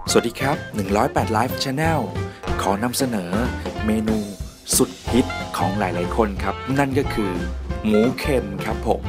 สวัสดีครับ108 Live Channel ขอนำเสนอเมนูสุดฮิตของหลายๆคนครับนั่นก็คือหมูเค็มครับผม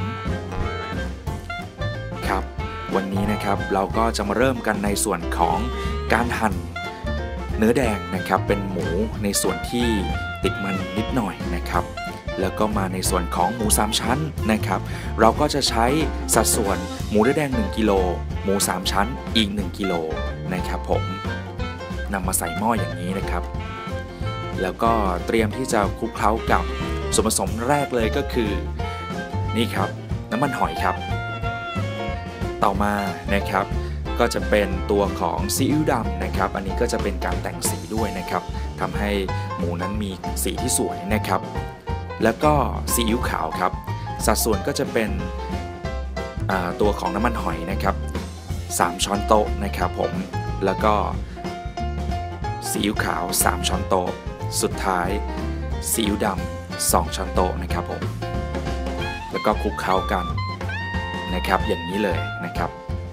ครับวันนี้นะครับเราก็จะมาเริ่มกันในส่วนของการหั่นเนื้อแดงนะครับเป็นหมูในส่วนที่ติดมันนิดหน่อยนะครับแล้วก็มาในส่วนของหมู3ชั้นนะครับเราก็จะใช้สัดส่วนหมูเนื้อแดง1กิโลหมู3ชั้นอีก1กิโลนะครับผมนำมาใส่หม้ออย่างนี้นะครับแล้วก็เตรียมที่จะคลุกเคล้ากับส่วนผสมแรกเลยก็คือนี่ครับน้ำมันหอยครับต่อมานะครับก็จะเป็นตัวของซีอิ๊วดำนะครับอันนี้ก็จะเป็นการแต่งสีด้วยนะครับทำให้หมูนั้นมีสีที่สวยนะครับแล้วก็ซีอิ๊วขาวครับสัดส่วนก็จะเป็นตัวของน้ำมันหอยนะครับ3ช้อนโต๊ะนะครับผมแล้วก็ซีอิ๊วขาว3ช้อนโต๊ะสุดท้ายซีอิ๊วดำ2ช้อนโต๊ะนะครับผมแล้วก็คลุกเคล้ากันนะครับอย่างนี้เลยนะครับ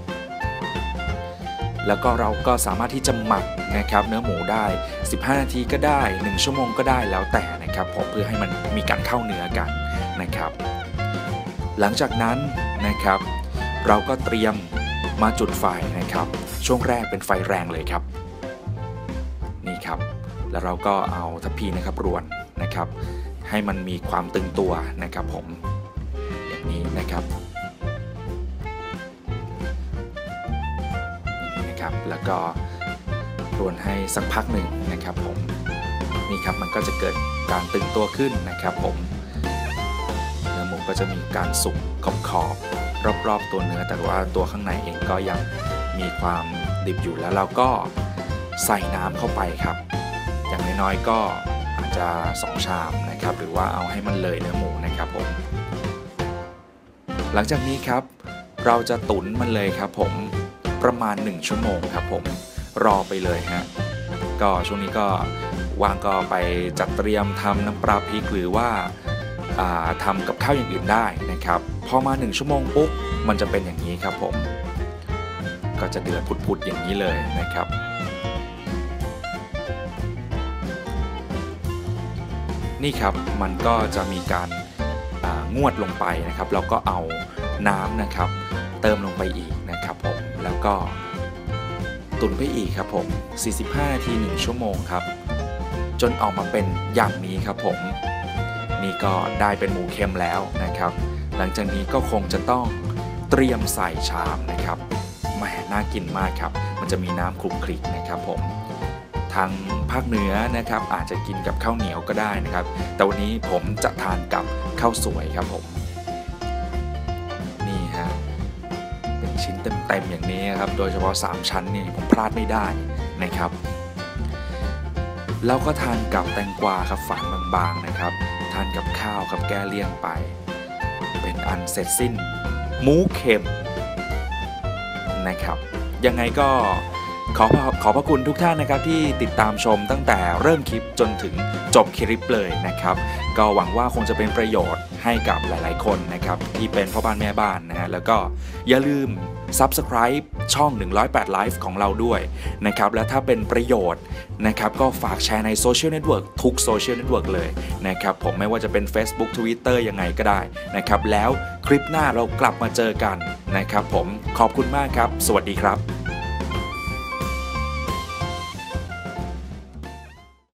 แล้วก็เราก็สามารถที่จะหมักนะครับเนื้อหมูได้15นาทีก็ได้1ชั่วโมงก็ได้แล้วแต่นะครับผมเพื่อให้มันมีการเข้าเนื้อกันนะครับหลังจากนั้นนะครับเราก็เตรียมมาจุดไฟนะครับช่วงแรกเป็นไฟแรงเลยครับนี่ครับแล้วเราก็เอาทัพพีนะครับรวนนะครับให้มันมีความตึงตัวนะครับผมอย่างนี้นะครับแล้วก็รวนให้สักพักหนึ่งนะครับผมนี่ครับมันก็จะเกิดการตึงตัวขึ้นนะครับผมเนื้อหมูก็จะมีการสุกขอบรอบๆตัวเนื้อแต่ว่าตัวข้างในเองก็ยังมีความดิบอยู่แล้วเราก็ใส่น้ำเข้าไปครับอย่างน้อยๆก็อาจจะ2ชามนะครับหรือว่าเอาให้มันเลยเนื้อหมูนะครับผมหลังจากนี้ครับเราจะตุ๋นมันเลยครับผมประมาณ1ชั่วโมงครับผมรอไปเลยฮะก็ช่วงนี้ก็วางก็ไปจัดเตรียมทำน้ำปลาพริกหรือว่าทำกับข้าวอย่างอื่นได้นะครับพอมา1ชั่วโมงปุ๊บมันจะเป็นอย่างนี้ครับผมก็จะเดือดพุดๆอย่างนี้เลยนะครับนี่ครับมันก็จะมีการงวดลงไปนะครับแล้วก็เอาน้ำนะครับเติมลงไปอีกนะครับผมแล้วก็ตุ๋นไปอีกครับผม45นาที1ชั่วโมงครับจนออกมาเป็นอย่างนี้ครับผมนี่ก็ได้เป็นหมูเค็มแล้วนะครับหลังจากนี้ก็คงจะต้องเตรียมใส่ชามนะครับแหมน่ากินมากครับมันจะมีน้ำคลุกคลิกนะครับผมทางภาคเหนือนะครับอาจจะกินกับข้าวเหนียวก็ได้นะครับแต่วันนี้ผมจะทานกับข้าวสวยครับผมนี่ฮะเป็นชิ้นเต็มๆอย่างนี้ครับโดยเฉพาะ3ชั้นนี่ผมพลาดไม่ได้นะครับแล้วก็ทานกับแตงกวาครับฝานบางๆนะครับทานกับข้าวครับแก้เลี่ยนไปเป็นอันเสร็จสิ้นหมูเค็มนะครับยังไงก็ขอพระคุณทุกท่านนะครับที่ติดตามชมตั้งแต่เริ่มคลิปจนถึงจบคลิปเลยนะครับก็หวังว่าคงจะเป็นประโยชน์ให้กับหลายๆคนนะครับที่เป็นพ่อบ้านแม่บ้านนะฮะแล้วก็อย่าลืม Subscribe ช่อง108 Live ของเราด้วยนะครับและถ้าเป็นประโยชน์นะครับก็ฝากแชร์ในโซเชียลเน็ตเวิร์กทุกโซเชียลเน็ตเวิร์กเลยนะครับผมไม่ว่าจะเป็น Facebook Twitter ยังไงก็ได้นะครับแล้วคลิปหน้าเรากลับมาเจอกันนะครับผมขอบคุณมากครับสวัสดีครับ